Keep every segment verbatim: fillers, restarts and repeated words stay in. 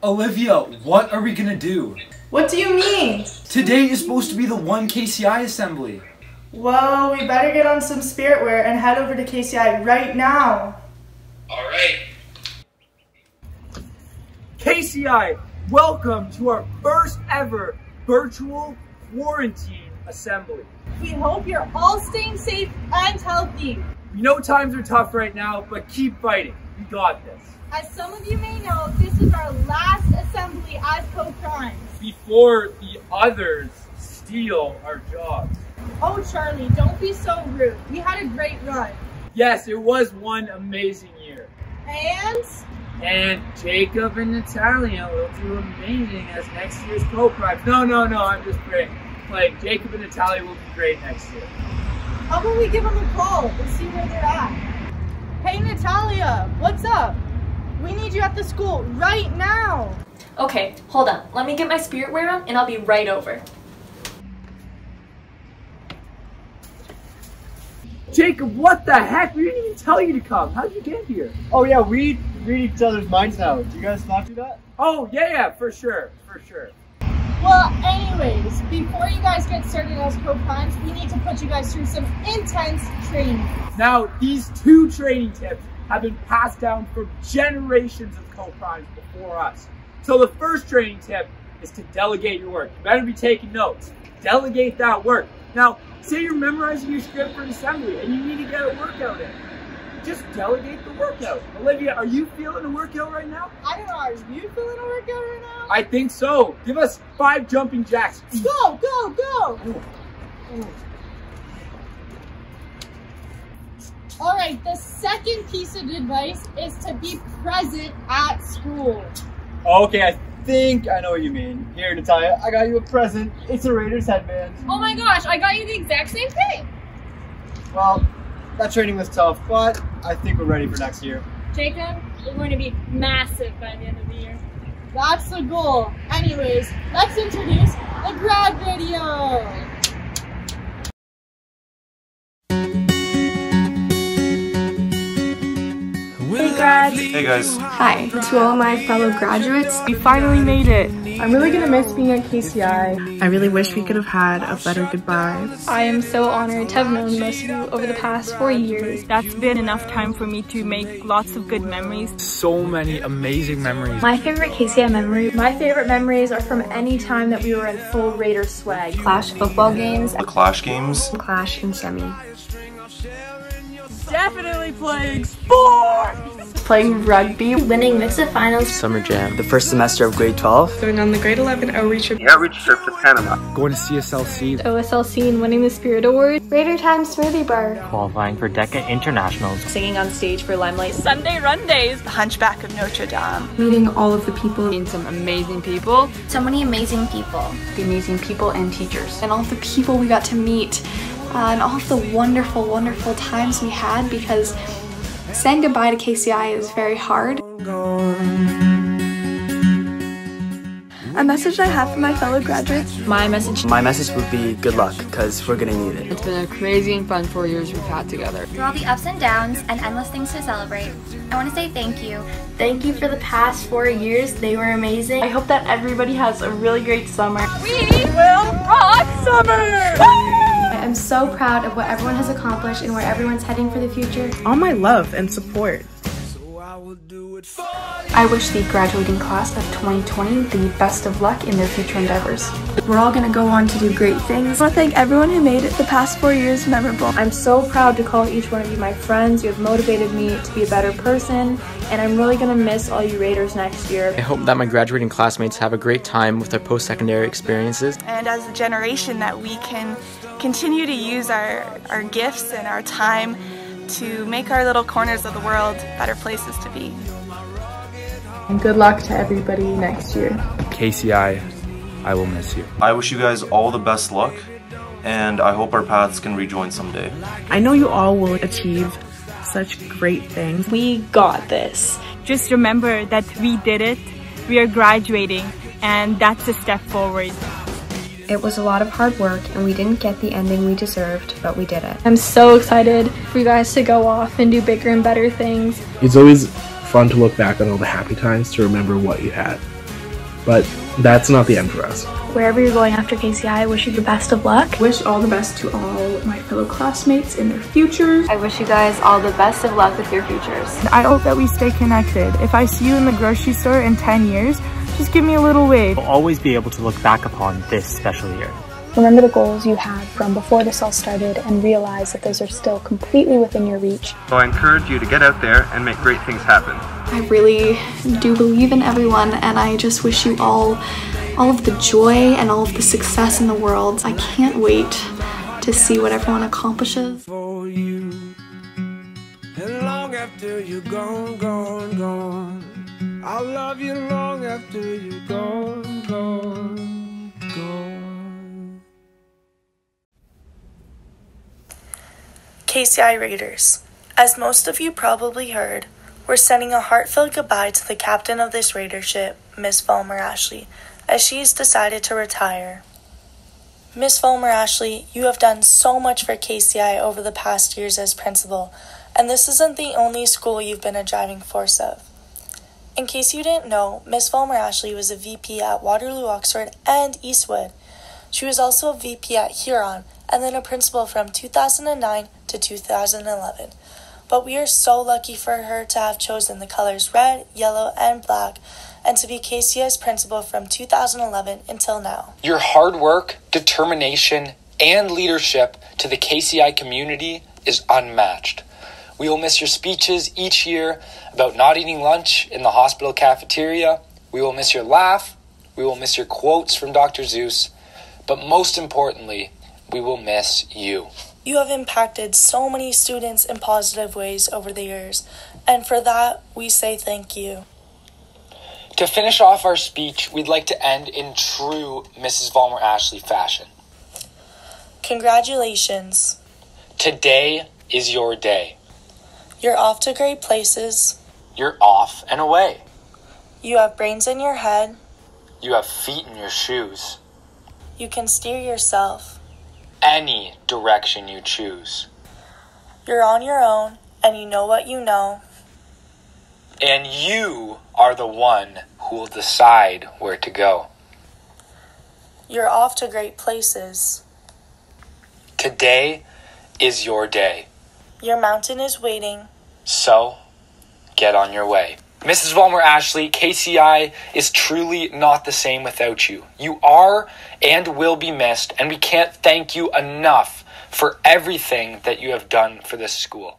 Olivia, what are we gonna do? What do you mean? Today is supposed to be the one K C I assembly. Well, we better get on some spirit wear and head over to K C I right now. Alright. K C I, welcome to our first ever virtual quarantine assembly. We hope you're all staying safe and healthy. We know times are tough right now, but keep fighting. We got this. As some of you may know, this is our last assembly as co-primes. Before the others steal our jobs. Oh, Charlie, don't be so rude. We had a great run. Yes, it was one amazing year. And? And Jacob and Natalia will do amazing as next year's co-primes. No, no, no, I'm just playing. Like, Jacob and Natalia will be great next year. How about we give them a call and see where they're at? Hey, Natalia, what's up? We need you at the school right now. Okay, hold on. Let me get my spirit wear on and I'll be right over. Jacob, what the heck? We didn't even tell you to come. How did you get here? Oh yeah, we read each other's minds now. Do you guys not do that? Oh, yeah, yeah, for sure, for sure. Well, anyways, before you guys get started as co-primes, we need to put you guys through some intense training. Now, these two training tips have been passed down from generations of co-primes before us. So the first training tip is to delegate your work. You better be taking notes. Delegate that work. Now, say you're memorizing your script for an assembly and you need to get a workout in. Just delegate the workout. Olivia, are you feeling a workout right now? I don't know, are you feeling a workout right now? I think so. Give us five jumping jacks. Go, go, go! All right, the second piece of advice is to be present at school. Okay, I think I know what you mean. Here, Natalia, I got you a present. It's a Raiders headband. Oh my gosh, I got you the exact same thing. Well, that training was tough, but I think we're ready for next year. Jacob, we're going to be massive by the end of the year. That's the goal. Anyways, let's introduce the grad video. Hey grads! Hey guys. Hi, to all my fellow graduates. We finally made it. I'm really gonna miss being at K C I. I really wish we could have had a better goodbye. I am so honored to have known most of you over the past four years. That's been enough time for me to make lots of good memories. So many amazing memories. My favorite K C I memory, My favorite memories are from any time that we were in full Raider swag. Clash football games, The Clash games. Clash and Semi. Definitely playing sports! Playing rugby, winning mix-up finals, Summer Jam, the first semester of grade twelve. Going on the grade eleven outreach trip. The outreach trip to Panama. Going to C S L C. O S L C and winning the Spirit Award, Raider Time Smoothie Bar, Qualifying for DECA Internationals. Singing on stage for Limelight. Sunday Run Days. The Hunchback of Notre Dame. meeting all of the people, Meeting some amazing people. So many amazing people. the amazing people and teachers, and all of the people we got to meet, uh, and all of the wonderful, wonderful times we had, because saying goodbye to K C I is very hard. A message I have for my fellow graduates. My message. My message would be good luck, because we're gonna need it. It's been a crazy and fun four years we've had together. Through all the ups and downs and endless things to celebrate, I want to say thank you. Thank you for the past four years. They were amazing. I hope that everybody has a really great summer. We will rock summer! I'm so proud of what everyone has accomplished and where everyone's heading for the future. All my love and support. I wish the graduating class of twenty twenty the best of luck in their future endeavors. We're all going to go on to do great things. I want to thank everyone who made it the past four years memorable. I'm so proud to call each one of you my friends. You have motivated me to be a better person, and I'm really going to miss all you Raiders next year. I hope that my graduating classmates have a great time with their post-secondary experiences. And as a generation that we can continue to use our, our gifts and our time to make our little corners of the world better places to be. And good luck to everybody next year. K C I, I will miss you. I wish you guys all the best luck, and I hope our paths can rejoin someday. I know you all will achieve such great things. We got this. Just remember that we did it, we are graduating, and that's a step forward. It was a lot of hard work and we didn't get the ending we deserved, but we did it. I'm so excited for you guys to go off and do bigger and better things. It's always fun to look back on all the happy times, to remember what you had. but that's not the end for us. Wherever you're going after K C I, I wish you the best of luck. Wish all the best to all my fellow classmates in their futures. I wish you guys all the best of luck with your futures. I hope that we stay connected. If I see you in the grocery store in ten years, just give me a little wave. We'll always be able to look back upon this special year. Remember the goals you had from before this all started and realize that those are still completely within your reach. So I encourage you to get out there and make great things happen. I really do believe in everyone, and I just wish you all all of the joy and all of the success in the world. I can't wait to see what everyone accomplishes. For you, and long after you're gone, gone, gone, I'll love you long after you're gone, gone, gone. K C I Raiders, as most of you probably heard, we're sending a heartfelt goodbye to the captain of this Raidership, Miss Vollmer Ashley, as she's decided to retire. Miss Vollmer Ashley, you have done so much for K C I over the past years as principal, and this isn't the only school you've been a driving force of. In case you didn't know, Miss Vollmer Ashley was a V P at Waterloo, Oxford, and Eastwood. She was also a V P at Huron, and then a principal from two thousand nine to two thousand eleven. But we are so lucky for her to have chosen the colors red, yellow, and black, and to be K C I's principal from two thousand eleven until now. Your hard work, determination, and leadership to the K C I community is unmatched. We will miss your speeches each year about not eating lunch in the hospital cafeteria. We will miss your laugh. We will miss your quotes from Doctor Zeus. But most importantly, we will miss you. You have impacted so many students in positive ways over the years, and for that, we say thank you. To finish off our speech, we'd like to end in true Missus Vollmer Ashley fashion. Congratulations. Today is your day. You're off to great places. You're off and away. You have brains in your head. You have feet in your shoes. You can steer yourself any direction you choose. You're on your own, and you know what you know. And you are the one who will decide where to go. You're off to great places. Today is your day. Your mountain is waiting. So, get on your way. Missus Vollmer Ashley, K C I is truly not the same without you. You are and will be missed, and we can't thank you enough for everything that you have done for this school.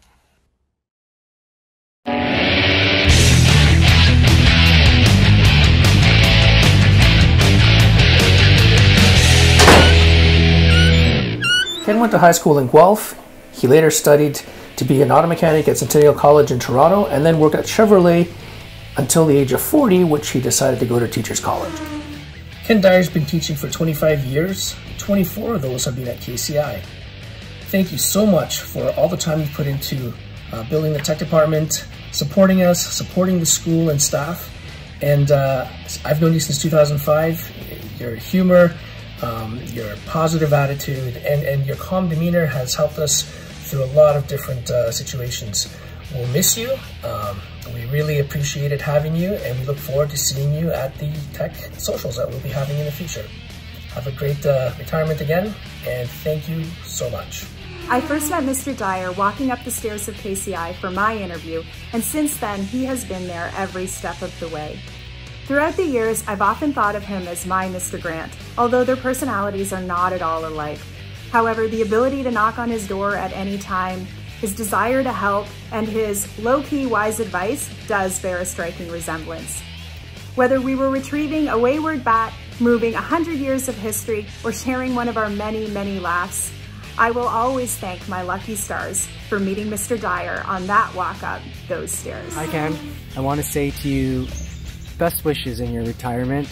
Ken went to high school in Guelph. He later studied to be an auto mechanic at Centennial College in Toronto, and then worked at Chevrolet until the age of forty, which he decided to go to Teachers College. Ken Dyer's been teaching for twenty-five years. twenty-four of those have been at K C I. Thank you so much for all the time you put into uh, building the tech department, supporting us, supporting the school and staff. And uh, I've known you since two thousand five. Your humor, um, your positive attitude, and, and your calm demeanor has helped us through a lot of different uh, situations. We'll miss you. Um, we really appreciated having you, and we look forward to seeing you at the tech socials that we'll be having in the future. Have a great uh, retirement again, and thank you so much. I first met Mister Dyer walking up the stairs of K C I for my interview, and since then he has been there every step of the way. Throughout the years, I've often thought of him as my Mister Grant, although their personalities are not at all alike. However, the ability to knock on his door at any time, his desire to help, and his low-key wise advice does bear a striking resemblance. Whether we were retrieving a wayward bat, moving a hundred years of history, or sharing one of our many, many laughs, I will always thank my lucky stars for meeting Mister Dyer on that walk up those stairs. Hi Ken, I want to say to you, best wishes in your retirement.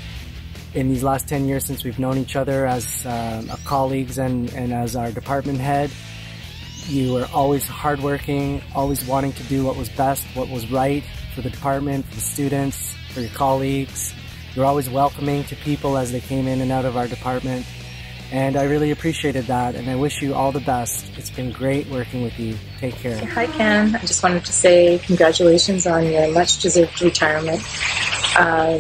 In these last ten years since we've known each other as uh, colleagues and, and as our department head, you were always hardworking, always wanting to do what was best, what was right for the department, for the students, for your colleagues. You were always welcoming to people as they came in and out of our department. And I really appreciated that, and I wish you all the best. It's been great working with you. Take care. Hi Ken, I just wanted to say congratulations on your much deserved retirement. Um,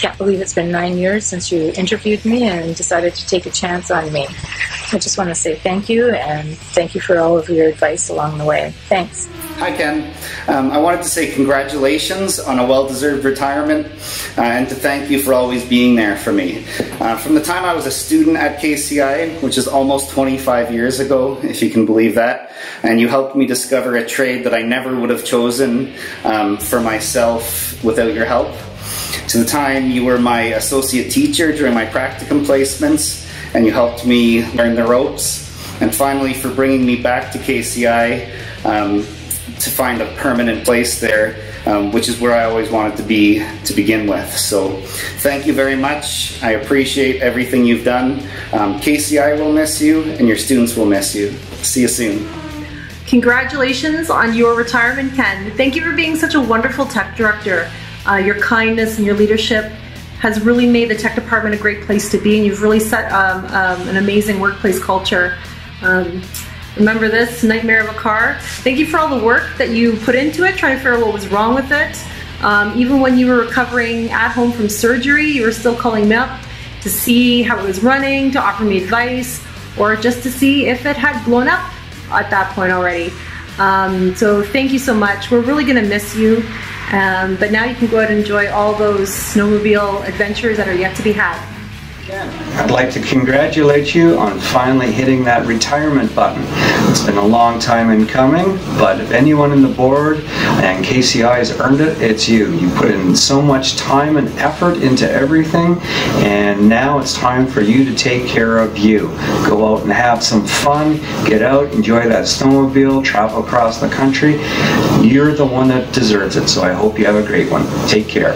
can't believe it's been nine years since you interviewed me and decided to take a chance on me. I just want to say thank you, and thank you for all of your advice along the way. Thanks. Hi Ken. Um, I wanted to say congratulations on a well-deserved retirement uh, and to thank you for always being there for me. Uh, from the time I was a student at K C I, which is almost twenty-five years ago, if you can believe that, and you helped me discover a trade that I never would have chosen um, for myself without your help, to the time you were my associate teacher during my practicum placements and you helped me learn the ropes, and finally for bringing me back to K C I um, to find a permanent place there, um, which is where I always wanted to be to begin with. So thank you very much. I appreciate everything you've done. Um, K C I will miss you and your students will miss you. See you soon. Congratulations on your retirement, Ken. Thank you for being such a wonderful tech director. Uh, your kindness and your leadership has really made the tech department a great place to be, and you've really set um, um, an amazing workplace culture. Um, Remember this nightmare of a car? Thank you for all the work that you put into it, trying to figure out what was wrong with it. Um, even when you were recovering at home from surgery, you were still calling me up to see how it was running, to offer me advice, or just to see if it had blown up at that point already. Um, so thank you so much. We're really gonna miss you. Um, but now you can go out and enjoy all those snowmobile adventures that are yet to be had. I'd like to congratulate you on finally hitting that retirement button. It's been a long time in coming, but if anyone in the board and K C I has earned it, it's you. You put in so much time and effort into everything, and now it's time for you to take care of you. Go out and have some fun, get out, enjoy that snowmobile, travel across the country. You're the one that deserves it, so I hope you have a great one. Take care.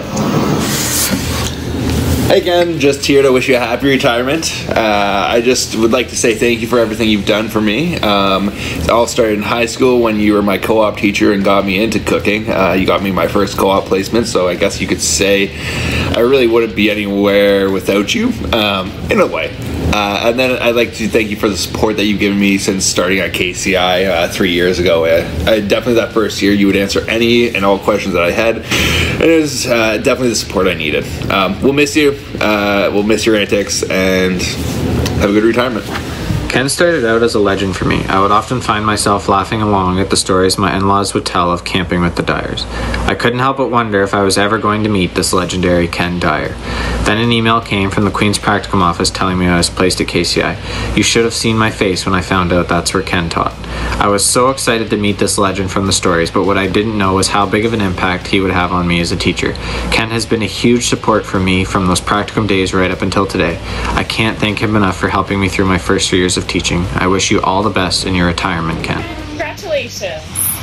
Hey Ken, just here to wish you a happy retirement. Uh, I just would like to say thank you for everything you've done for me. Um, it all started in high school when you were my co-op teacher and got me into cooking. Uh, you got me my first co-op placement, so I guess you could say I really wouldn't be anywhere without you, um, in a way. Uh, and then I'd like to thank you for the support that you've given me since starting at K C I uh, three years ago. I, I definitely that first year you would answer any and all questions that I had, and it was uh, definitely the support I needed. Um, we'll miss you. Uh, we'll miss your antics, and have a good retirement. Ken started out as a legend for me. I would often find myself laughing along at the stories my in-laws would tell of camping with the Dyers. I couldn't help but wonder if I was ever going to meet this legendary Ken Dyer. Then an email came from the Queen's Practicum office telling me I was placed at K C I. You should have seen my face when I found out that's where Ken taught. I was so excited to meet this legend from the stories, but what I didn't know was how big of an impact he would have on me as a teacher. Ken has been a huge support for me from those practicum days right up until today. I can't thank him enough for helping me through my first few years of teaching. I wish you all the best in your retirement, Ken. Congratulations.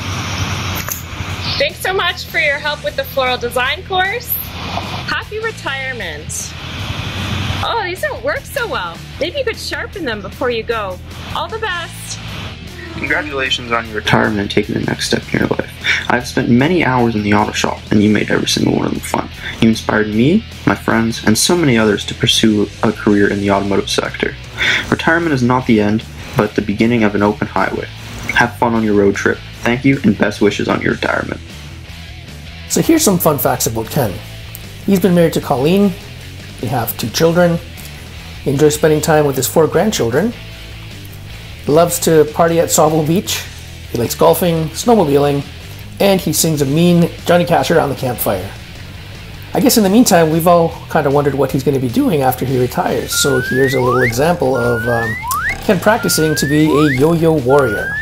Thanks so much for your help with the floral design course. Happy retirement. Oh, these don't work so well. Maybe you could sharpen them before you go. All the best. Congratulations on your retirement and taking the next step in your life. I've spent many hours in the auto shop, and you made every single one of them fun. You inspired me, my friends, and so many others to pursue a career in the automotive sector. Retirement is not the end, but the beginning of an open highway. Have fun on your road trip. Thank you, and best wishes on your retirement. So here's some fun facts about Ken. He's been married to Colleen. They have two children. He enjoys spending time with his four grandchildren. He loves to party at Sauble Beach. He likes golfing, snowmobiling, and he sings a mean Johnny Cash around the campfire. I guess in the meantime, we've all kind of wondered what he's going to be doing after he retires. So here's a little example of um, Ken practicing to be a yo-yo warrior.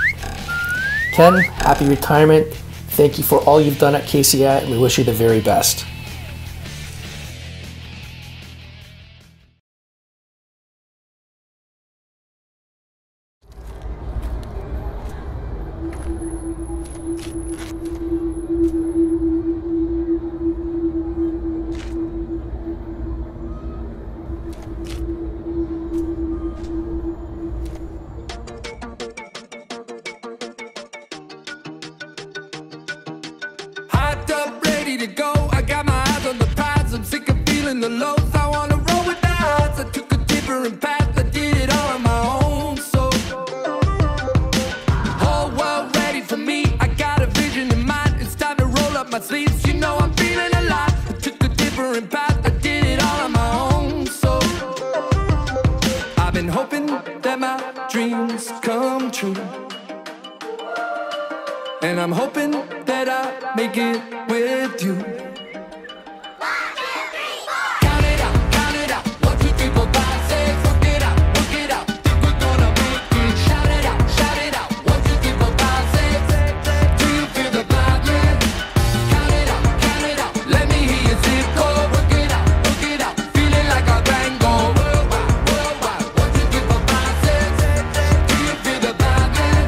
Ken, happy retirement. Thank you for all you've done at K C I, and we wish you the very best. To go, I got my eyes on the prize. I'm sick of feeling the lows. I wanna roll with the odds. I took a different path. I did it all on my own. So whole world ready for me. I got a vision in mind. It's time to roll up my sleeves. You know I'm feeling alive. I took a different path. I dreams come true. And I'm hoping that I make it with you. Count it out, count it out. One, two, three, four, five, six. Work it out, work it out. Think we're gonna make it. Shout it out, shout it out. One, two, three, four, five, six. Do you feel the vibe, yeah? Count it out, count it out. Let me hear your zip code. Work it out, work it out. Feeling like a Rango. Worldwide, worldwide. One, two, three, four, five, six. Do you feel the vibe, yeah?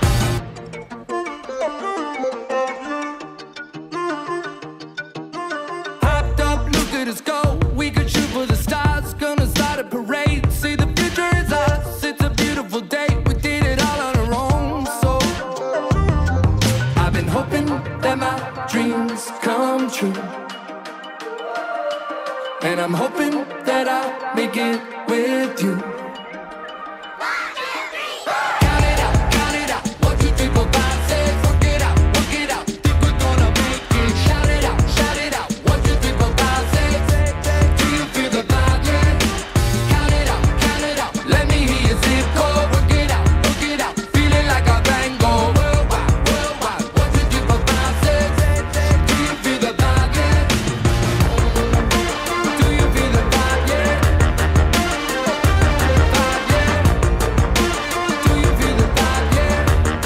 Hopped up, look at us go. We could shoot for the stars. Gonna start a parade. See, the future is us. It's a beautiful day. We did it all on our own. So I've been hoping that my dreams come true. And I'm hoping that I make it with you. Count it out, count it out. One, two, three, four, five, six. Work it out, work it out. Think we're gonna make it. Shout it out, shout it out. One, two, three, four, five, six. Do you feel the vibe, yeah? Count it out, count it out. Let me hear your zip code. Work it out, work it out. Feeling like a Rango. Worldwide, worldwide. One, two, three, four, five, six. Do you feel the vibe, yeah? Do you feel the vibe, yeah? Vibe, yeah. Do you feel the vibe, yeah?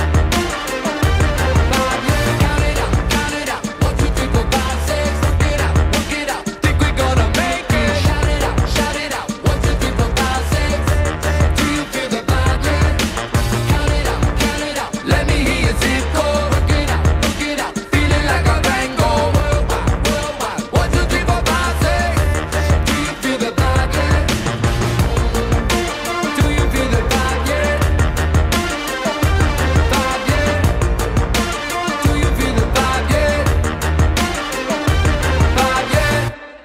Vibe, yeah. Count it out, count it out. One, two, three, four, five, six. Work it out, work it out. Think we're gonna make it. Shout it out, shout it out. One, two, three, four, five, six. Do you feel the vibe, yeah? Count it out, count it out. Let me hear your zip code. Work it out, work it out. Feeling like a Rango. Worldwide, worldwide. One, two, three, four, five, six. Do you feel the vibe, yeah? Do you feel the vibe, yeah? Vibe, yeah. Do you feel the vibe, yeah? Vibe, yeah.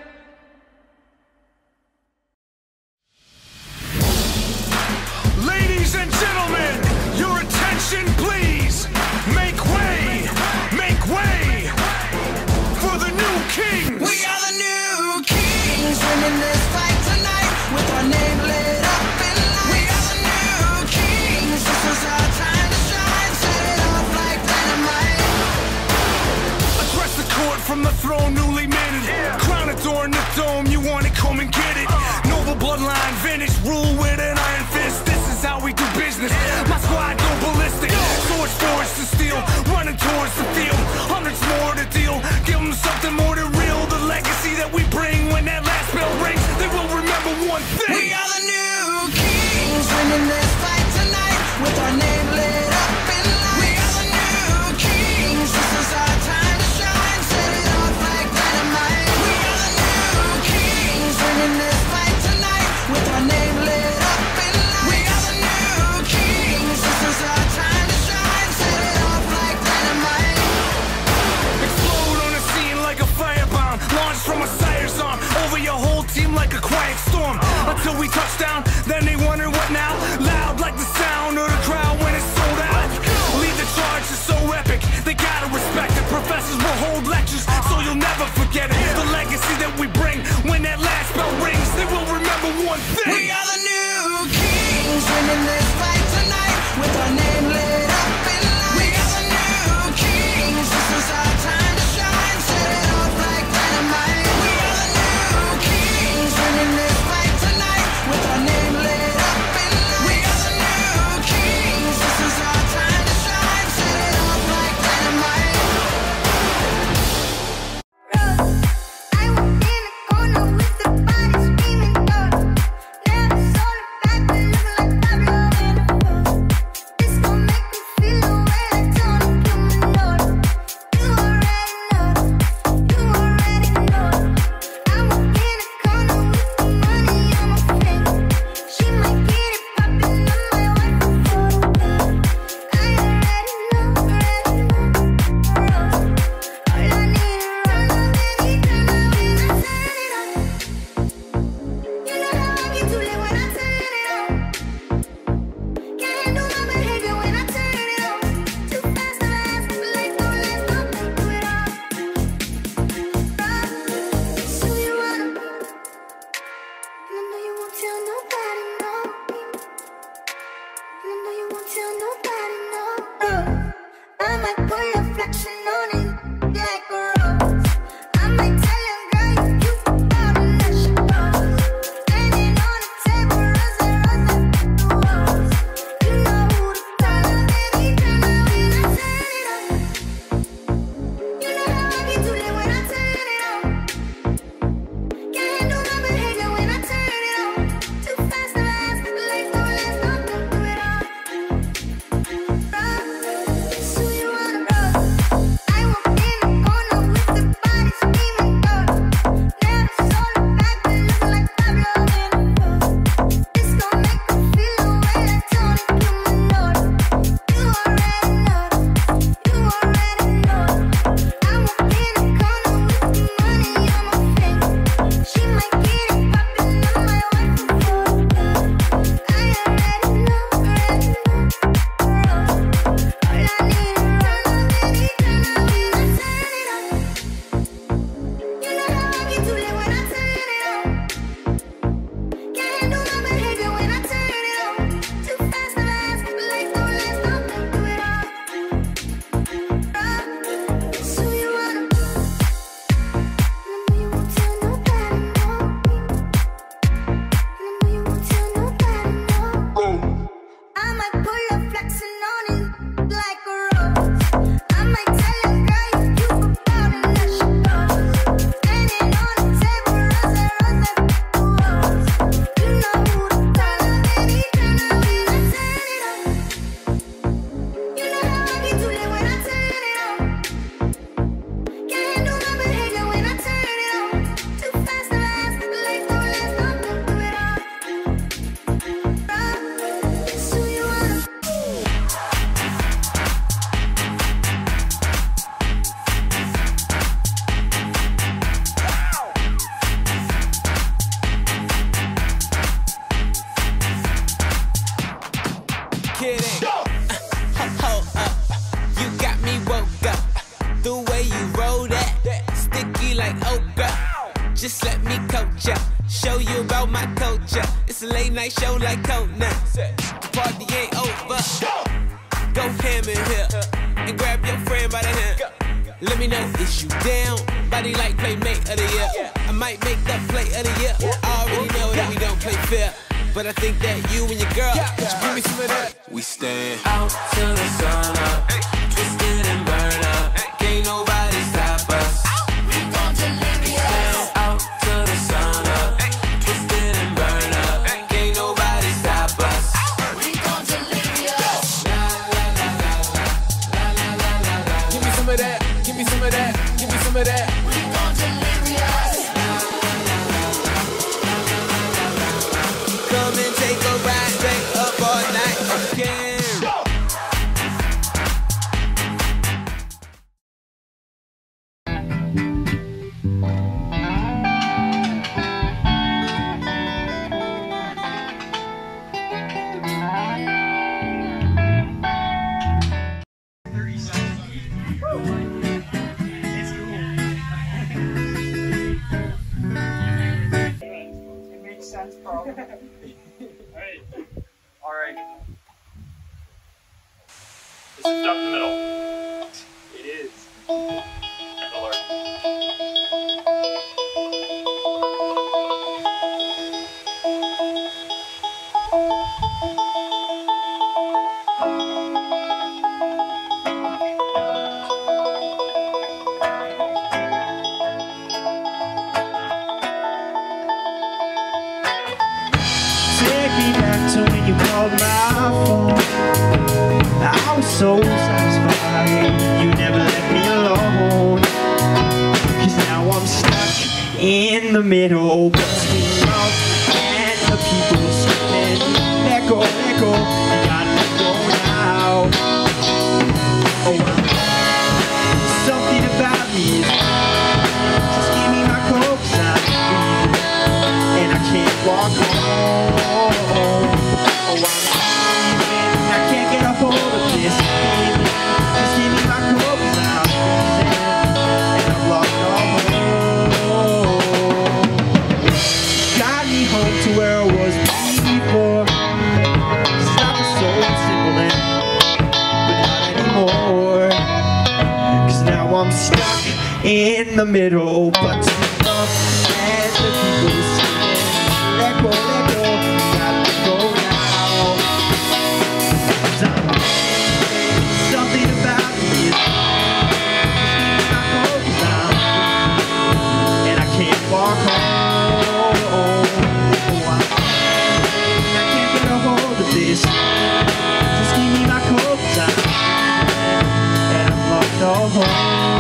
Ladies and gentlemen, your attention please. Make way, make way for the new kings. We are the new kings, winning this fight tonight with our name lit up in lights. We are the new kings, this is our time to shine. Set it off like dynamite. Address the court from the throne newly minted. Crown adorn the dome, you want it, come and get it. Noble bloodline, vintage, rule with an iron fist. This is how we do business. My squad go ballistic. Swords forged to steel, running towards the field. Hundreds more to deal, give them something more than real. The legacy that we bring when that last bell rings, they will remember one thing. We are the new kings, winning this fight tonight with our name lit up in lights. We are the new kings, this is our time to shine. Set it off like dynamite. We are the new kings, winning this fight tonight with our name lit up in lights. We are the new kings, this is our time to shine. Set it off like dynamite. Explode on the scene like a firebomb. Launch from a sire's arm over your whole team like a quiet storm. Until we touch down, then they wonder what now. Loud like the sound of the crowd when it's sold out. Lead the charge is so epic, they gotta respect it. Professors will hold lectures, so you'll never forget it. The legacy that we bring when that last bell rings, they will remember one thing. We are the new kings, winning this fight tonight with our name lit up in lights. We are the new kings, this is our time to shine. Set it off like dynamite. We are the new kings, winning this fight tonight with our name lit up in lights. We are the new kings, this is our time to shine. Set it off like dynamite. I'm in the corner with the Just let me coach ya, show you about my culture. It's a late night show like Conan. The party ain't over. Go ham in here and grab your friend by the hand. Let me know, is you down? Body like playmate of the year. I might make the play of the year. I already know that we don't play fair, but I think that you and your girl should give me some of that. We stand out till the sun up, twisted and burn up. Can't nobody stop us. We gon' delirious. Out till the sun up, twisted and burn up. Can't nobody stop us. We gon' delirious. La la la la la la la la la. Give me some of that. Give me some of that. Give me some of that. We gon' delirious. Come and take a ride, stay up all night again. Alright. This is up the middle. It is. Miller. Take me back to when you called my phone. I was so satisfied you never left me alone. Cause now I'm stuck in the middle between love and the people screaming, let go, let go, you gotta let go now. Oh, something about me is just give me my coke, 'cause I'm breathing and I can't walk home. Oh, I'm leaving, I can't get a hold of this feeling. Just give me my coke, 'cause I'm freezing and I've lost all hope. Got me home to where I was before. Stuff was so simple then, but not anymore. 'Cause now I'm stuck in the middle, but to love and the people singing, let go, let go, gotta let go now. 'Cause I'm leaving, something about me is just give me my coke, 'cause I'm free and I can't walk home. Oh, I'm leaving, I can't get a hold of this. Just give me my coke, 'cause I'm free and I've lost all hope.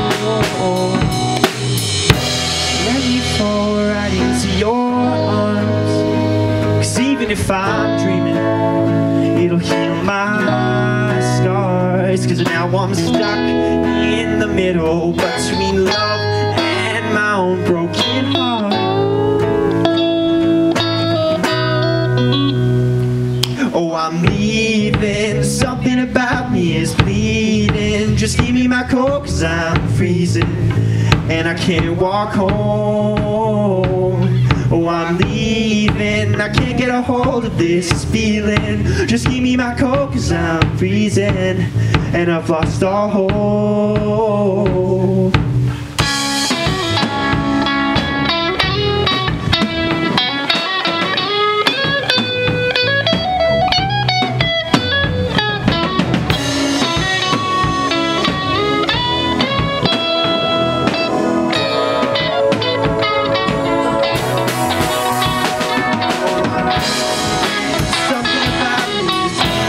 Let me fall right into your arms, 'cause even if I'm dreaming, it'll heal my scars. 'Cause now I'm stuck in the middle between love and my own broken heart. Oh, I'm leaving, something about me is bleeding. Just give me my coke, 'cause I'm freezing and I can't walk home. Oh, I'm leaving, I can't get a hold of this feeling. Just give me my coke, 'cause I'm freezing and I've lost all hope.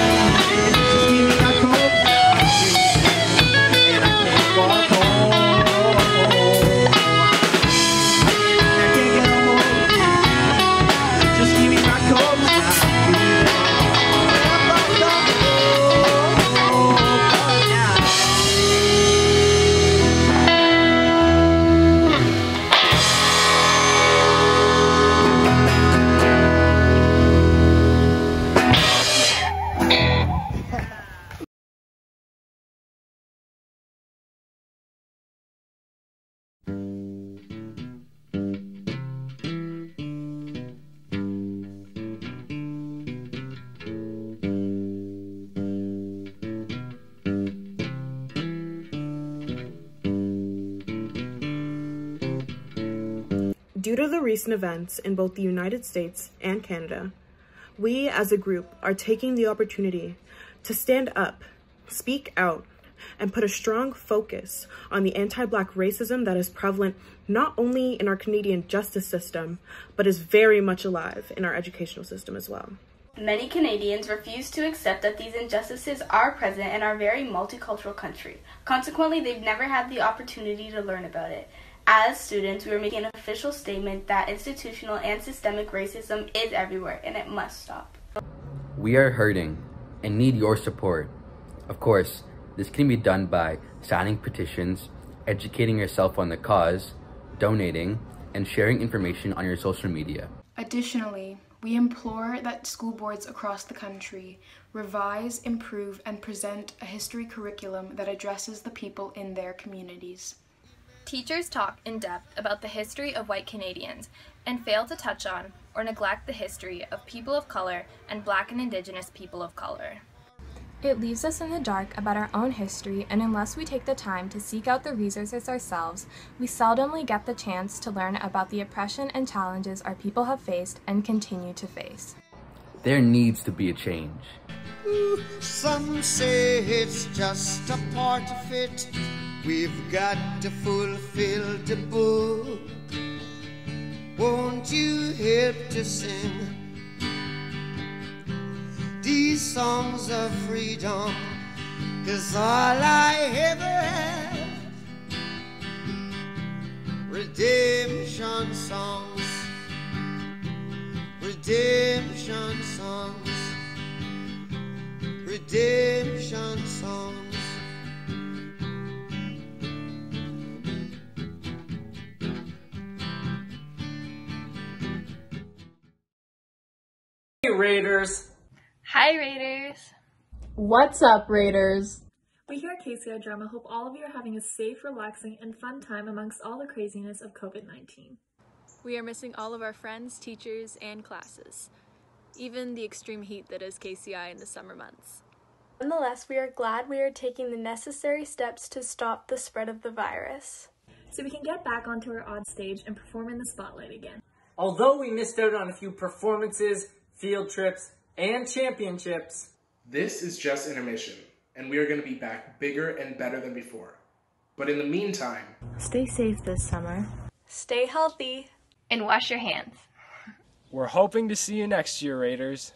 Walk home. Due to the recent events in both the United States and Canada, we as a group are taking the opportunity to stand up, speak out, and put a strong focus on the anti-Black racism that is prevalent not only in our Canadian justice system, but is very much alive in our educational system as well. Many Canadians refuse to accept that these injustices are present in our very multicultural country. Consequently, they've never had the opportunity to learn about it. As students, we are making an official statement that institutional and systemic racism is everywhere and it must stop. We are hurting and need your support. Of course, this can be done by signing petitions, educating yourself on the cause, donating, and sharing information on your social media. Additionally, we implore that school boards across the country revise, improve, and present a history curriculum that addresses the people in their communities. Teachers talk in depth about the history of white Canadians and fail to touch on or neglect the history of people of color and Black and Indigenous people of color. It leaves us in the dark about our own history, and unless we take the time to seek out the resources ourselves, we seldomly get the chance to learn about the oppression and challenges our people have faced and continue to face. There needs to be a change. Some say it's just a part of it. We've got to fulfill the book. Won't you help to sing these songs of freedom? 'Cause all I ever have, redemption songs, redemption songs, redemption songs. Hey Raiders! Hi Raiders! What's up, Raiders? We here at K C I Drama hope all of you are having a safe, relaxing, and fun time amongst all the craziness of COVID nineteen. We are missing all of our friends, teachers, and classes, even the extreme heat that is K C I in the summer months. Nonetheless, we are glad we are taking the necessary steps to stop the spread of the virus, so we can get back onto our odd stage and perform in the spotlight again. Although we missed out on a few performances, field trips, and championships, this is just intermission, and we are going to be back bigger and better than before. But in the meantime, stay safe this summer. Stay healthy. And wash your hands. We're hoping to see you next year, Raiders.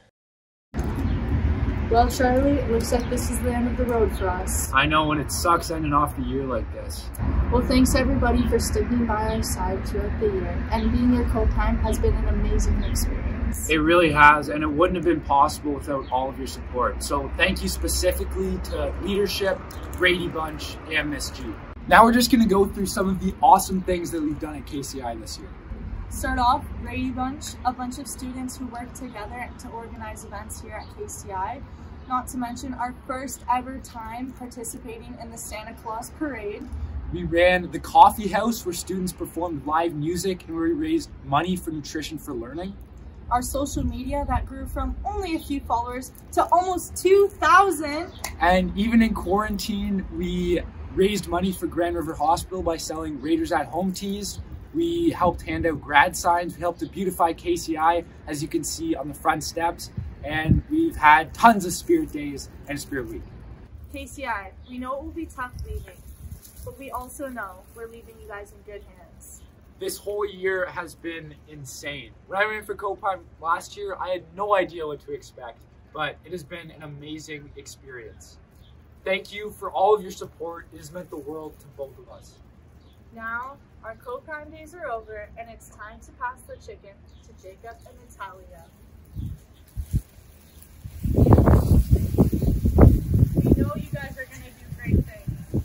Well, Charlie, it looks like this is the end of the road for us. I know, and it sucks ending off the year like this. Well, thanks everybody for sticking by our side throughout the year, and being your co-prime has been an amazing experience. It really has, and it wouldn't have been possible without all of your support. So thank you specifically to leadership, Brady Bunch, and Miss G. Now we're just going to go through some of the awesome things that we've done at K C I this year. Start off, Brady Bunch, a bunch of students who work together to organize events here at K C I. Not to mention our first ever time participating in the Santa Claus Parade. We ran the coffee house where students performed live music and we raised money for Nutrition for Learning. Our social media that grew from only a few followers to almost two thousand. And even in quarantine, we raised money for Grand River Hospital by selling Raiders at Home tees. We helped hand out grad signs. We helped to beautify K C I, as you can see on the front steps. And we've had tons of Spirit Days and Spirit Week. K C I, we know it will be tough leaving, but we also know we're leaving you guys in good hands. This whole year has been insane. When I ran for co-prime last year, I had no idea what to expect, but it has been an amazing experience. Thank you for all of your support. It has meant the world to both of us. Now, our co-prime days are over, and it's time to pass the chicken to Jacob and Natalia. We know you guys are going to do great things.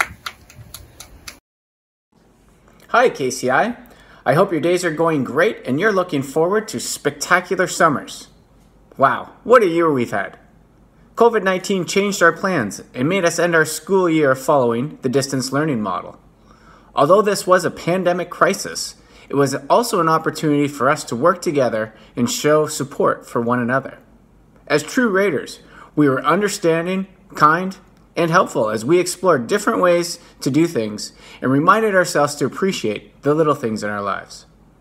Hi K C I. I hope your days are going great and you're looking forward to spectacular summers. Wow, what a year we've had. COVID nineteen changed our plans and made us end our school year following the distance learning model. Although this was a pandemic crisis, it was also an opportunity for us to work together and show support for one another. As true Raiders, we were understanding, kind, and helpful as we explored different ways to do things and reminded ourselves to appreciate the little things in our lives.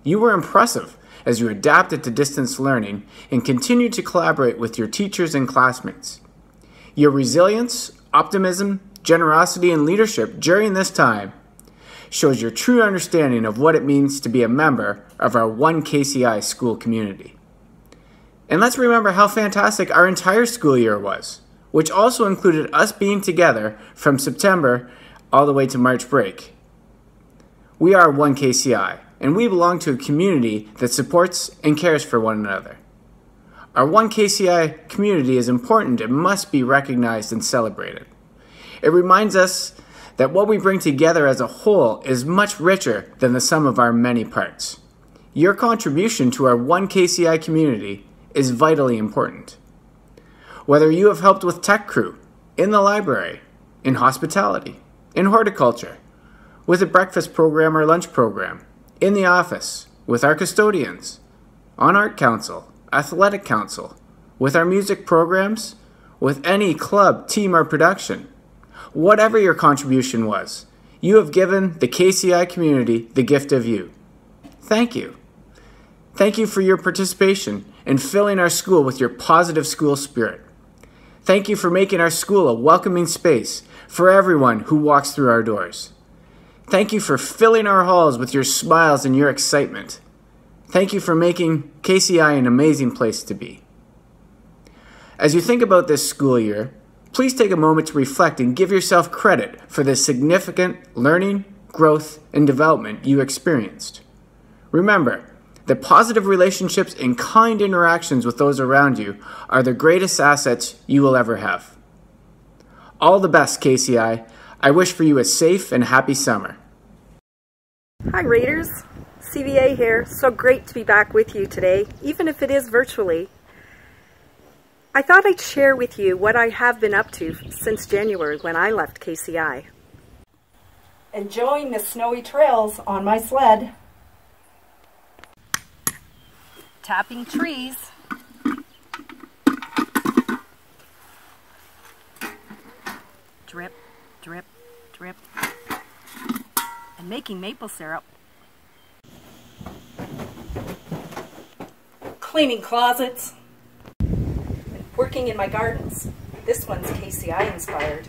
You were impressive as you adapted to distance learning and continued to collaborate with your teachers and classmates. Your resilience, optimism, generosity, and leadership during this time shows your true understanding of what it means to be a member of our One K C I school community. And let's remember how fantastic our entire school year was, which also included us being together from September all the way to March break. We are One K C I, and we belong to a community that supports and cares for one another. Our One K C I community is important and must be recognized and celebrated. It reminds us that what we bring together as a whole is much richer than the sum of our many parts. Your contribution to our One K C I community is vitally important. Whether you have helped with tech crew, in the library, in hospitality, in horticulture, with a breakfast program or lunch program, in the office, with our custodians, on art council, athletic council, with our music programs, with any club, team, or production, whatever your contribution was, you have given the K C I community the gift of you. Thank you. Thank you for your participation in filling our school with your positive school spirit. Thank you for making our school a welcoming space for everyone who walks through our doors. Thank you for filling our halls with your smiles and your excitement. Thank you for making K C I an amazing place to be. As you think about this school year, please take a moment to reflect and give yourself credit for the significant learning, growth, and development you experienced. Remember that positive relationships and kind interactions with those around you are the greatest assets you will ever have. All the best, K C I. I wish for you a safe and happy summer. Hi Raiders, C V A here. So great to be back with you today, even if it is virtually. I thought I'd share with you what I have been up to since January when I left K C I. Enjoying the snowy trails on my sled. Tapping trees. Drip, drip, drip. And making maple syrup. Cleaning closets. And working in my gardens. This one's K C I inspired.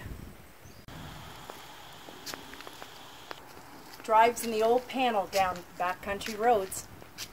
Drives in the old panel down backcountry roads.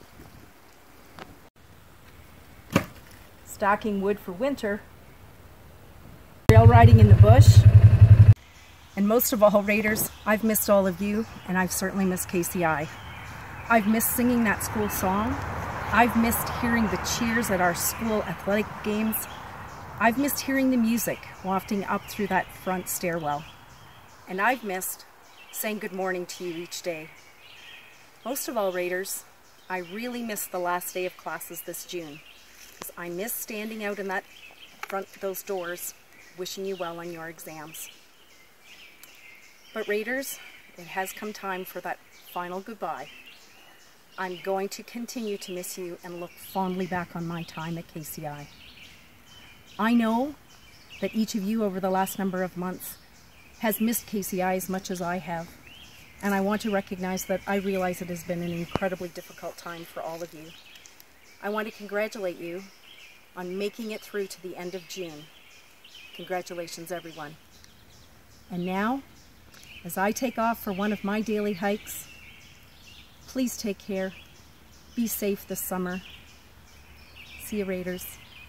Stocking wood for winter. Trail riding in the bush. And most of all, Raiders, I've missed all of you, and I've certainly missed K C I. I've missed singing that school song. I've missed hearing the cheers at our school athletic games. I've missed hearing the music wafting up through that front stairwell. And I've missed saying good morning to you each day. Most of all, Raiders, I really missed the last day of classes this June. Because I miss standing out in that front, those doors, wishing you well on your exams. But Raiders, it has come time for that final goodbye. I'm going to continue to miss you and look fondly back on my time at K C I. I know that each of you over the last number of months has missed K C I as much as I have. And I want to recognize that I realize it has been an incredibly difficult time for all of you. I want to congratulate you on making it through to the end of June. Congratulations, everyone. And now, as I take off for one of my daily hikes, please take care. Be safe this summer. See you, Raiders.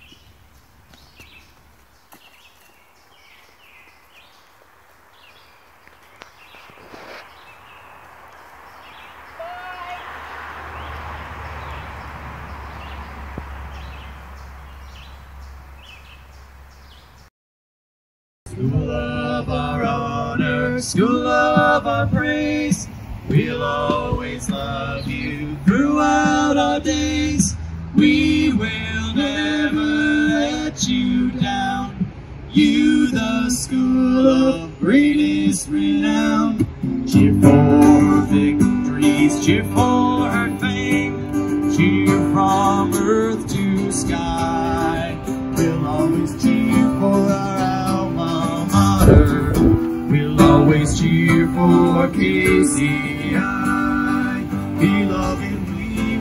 School of our honor, school of our praise, we'll always love you throughout our days. We will never let you down. You, the school of greatest renown. Cheer for victories, cheer for her fame, cheer from earth to sky. We'll always cheer for our alma mater. We'll always cheer for K C I. Beloved, we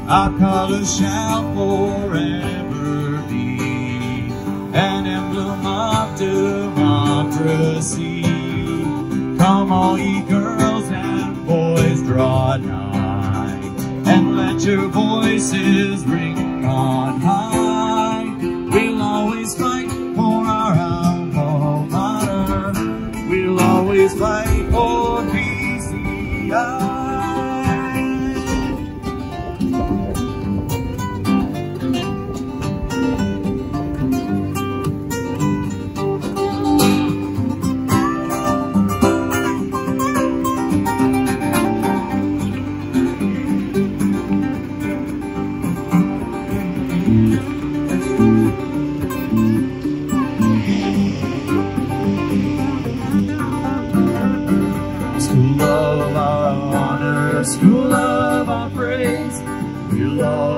Our colors shall forever be an emblem of democracy. Come all ye girls and boys, draw nigh, and let your voices ring on high. We'll always fight for our alma mater. We'll always fight for K C I. School of our honor, school of our praise, we'll all